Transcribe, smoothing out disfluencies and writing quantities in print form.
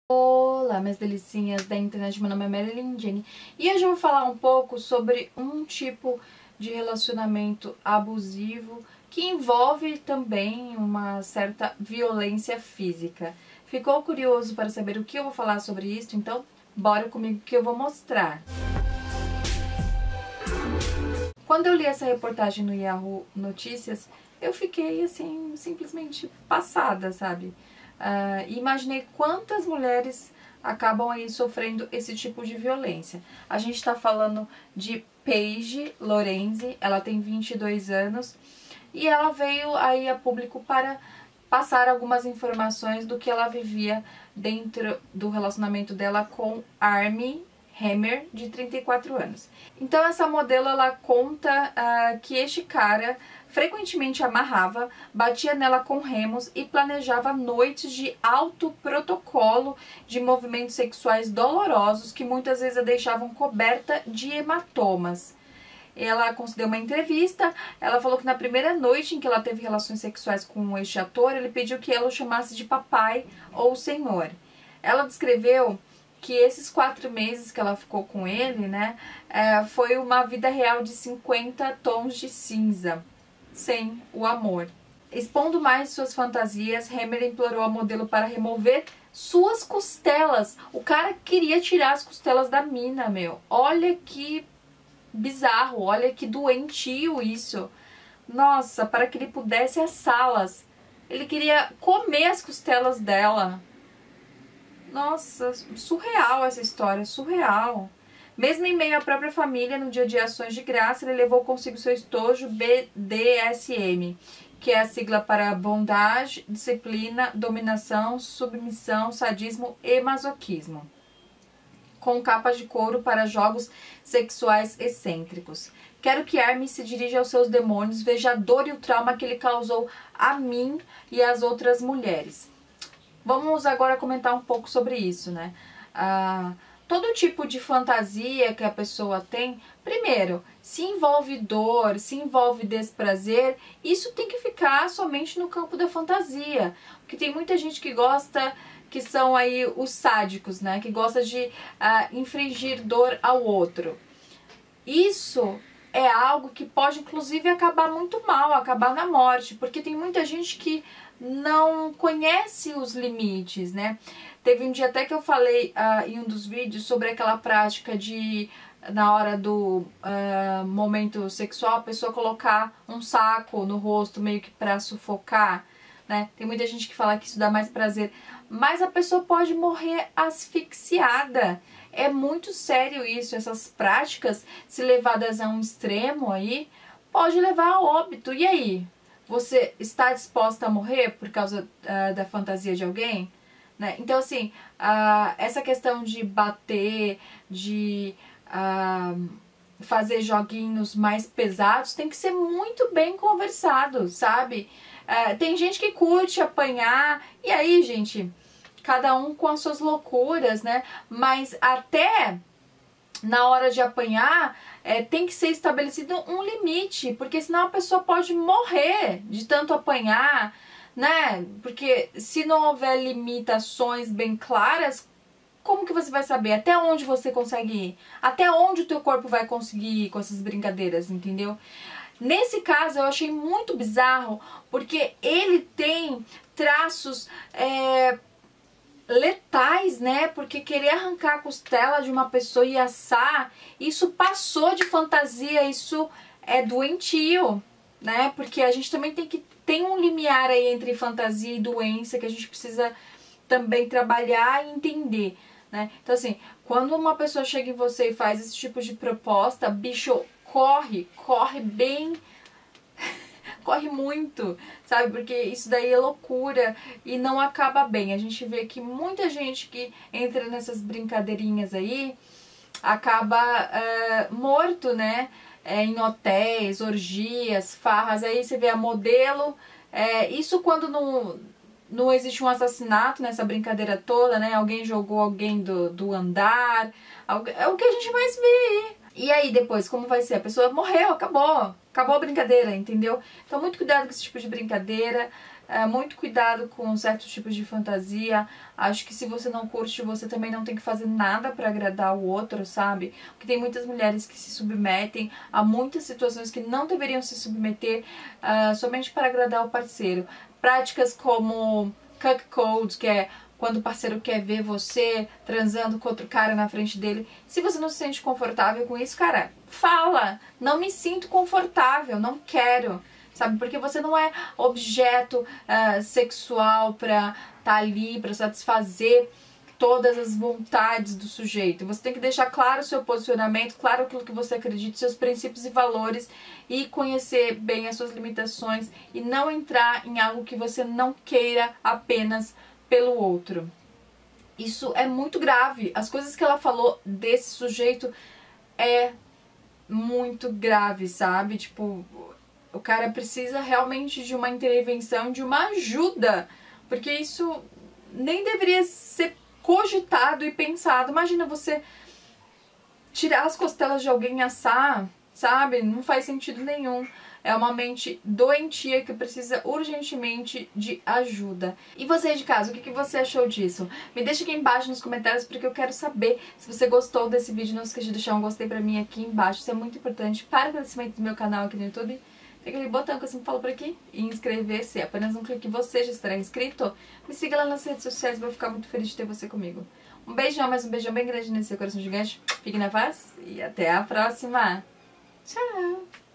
Olá, minhas delicinhas da internet, meu nome é Marilyn Jenny e hoje eu vou falar um pouco sobre um tipo de relacionamento abusivo que envolve também uma certa violência física. Ficou curioso para saber o que eu vou falar sobre isso? Então, bora comigo que eu vou mostrar. Quando eu li essa reportagem no Yahoo Notícias, eu fiquei assim, simplesmente passada, sabe? Imaginei quantas mulheres acabam aí sofrendo esse tipo de violência. A gente tá falando de Paige Lorenzi, ela tem 22 anos e ela veio aí a público para passar algumas informações do que ela vivia dentro do relacionamento dela com Armie Hammer, de 34 anos. Então essa modelo, ela conta que este cara frequentemente amarrava, batia nela com remos e planejava noites de alto protocolo de movimentos sexuais dolorosos que muitas vezes a deixavam coberta de hematomas. Ela concedeu uma entrevista, ela falou que na primeira noite em que ela teve relações sexuais com este ator, ele pediu que ela o chamasse de papai ou senhor. Ela descreveu que esses 4 meses que ela ficou com ele, né, foi uma vida real de 50 tons de cinza, sem o amor. Expondo mais suas fantasias, Hammer implorou a modelo para remover suas costelas. O cara queria tirar as costelas da mina, meu. Olha que bizarro, olha que doentio isso. Nossa, para que ele pudesse assá-las. Ele queria comer as costelas dela. Nossa, surreal essa história, surreal. Mesmo em meio à própria família, no dia de ações de graça, ele levou consigo seu estojo BDSM, que é a sigla para bondage, disciplina, dominação, submissão, sadismo e masoquismo, com capas de couro para jogos sexuais excêntricos. Quero que Armie se dirija aos seus demônios, veja a dor e o trauma que ele causou a mim e às outras mulheres. Vamos agora comentar um pouco sobre isso, né? Todo tipo de fantasia que a pessoa tem, primeiro, se envolve dor, se envolve desprazer, isso tem que ficar somente no campo da fantasia. Porque tem muita gente que gosta, que são aí os sádicos, né? Que gosta de infligir dor ao outro. Isso é algo que pode, inclusive, acabar muito mal, acabar na morte. Porque tem muita gente que não conhece os limites, né? Teve um dia até que eu falei em um dos vídeos sobre aquela prática de, na hora do momento sexual, a pessoa colocar um saco no rosto meio que pra sufocar, né? Tem muita gente que fala que isso dá mais prazer, mas a pessoa pode morrer asfixiada. É muito sério isso, essas práticas, se levadas a um extremo aí, pode levar a óbito. E aí? Você está disposta a morrer por causa da fantasia de alguém? Né? Então, assim, essa questão de bater, de fazer joguinhos mais pesados, tem que ser muito bem conversado, sabe? Tem gente que curte apanhar, e aí, gente, cada um com as suas loucuras, né? Mas até na hora de apanhar, tem que ser estabelecido um limite, porque senão a pessoa pode morrer de tanto apanhar, né? Porque se não houver limitações bem claras, como que você vai saber até onde você consegue ir? Até onde o teu corpo vai conseguir ir com essas brincadeiras, entendeu? Nesse caso eu achei muito bizarro, porque ele tem traços letais, né? Porque querer arrancar a costela de uma pessoa e assar, isso passou de fantasia, isso é doentio, né? Porque a gente também tem um limiar aí entre fantasia e doença que a gente precisa também trabalhar e entender, né? Então, assim, quando uma pessoa chega em você e faz esse tipo de proposta, bicho, corre bem, corre muito, sabe? Porque isso daí é loucura e não acaba bem. A gente vê que muita gente que entra nessas brincadeirinhas aí acaba morto, né? Em hotéis, orgias, farras. Aí você vê a modelo. Isso quando não existe um assassinato nessa brincadeira toda, né? Alguém jogou alguém do andar. É o que a gente mais vê aí. E aí depois, como vai ser? A pessoa morreu, acabou a brincadeira, entendeu? Então muito cuidado com esse tipo de brincadeira. muito cuidado com certos tipos de fantasia. Acho que se você não curte, você também não tem que fazer nada pra agradar o outro, sabe? Porque tem muitas mulheres que se submetem a muitas situações que não deveriam se submeter somente para agradar o parceiro. Práticas como cuckold, que é quando o parceiro quer ver você transando com outro cara na frente dele. Se você não se sente confortável com isso, cara, fala! Não me sinto confortável, não quero. Sabe, porque você não é objeto sexual pra estar ali, pra satisfazer todas as vontades do sujeito. Você tem que deixar claro o seu posicionamento, claro aquilo que você acredita, seus princípios e valores, e conhecer bem as suas limitações e não entrar em algo que você não queira apenas pelo outro. Isso é muito grave. As coisas que ela falou desse sujeito é muito grave, sabe? Tipo, o cara precisa realmente de uma intervenção, de uma ajuda, porque isso nem deveria ser cogitado e pensado. Imagina você tirar as costelas de alguém e assar, sabe? Não faz sentido nenhum. É uma mente doentia que precisa urgentemente de ajuda. E você de casa, o que você achou disso? Me deixa aqui embaixo nos comentários porque eu quero saber. Se você gostou desse vídeo, não esqueça de deixar um gostei pra mim aqui embaixo. Isso é muito importante para o crescimento do meu canal aqui no YouTube. Tem aquele botão que eu sempre falo por aqui, e inscrever-se. É apenas um clique, você já estará inscrito. Me siga lá nas redes sociais, vou ficar muito feliz de ter você comigo. Um beijão, mas um beijão bem grande nesse seu coração gigante. Fique na paz e até a próxima. Tchau!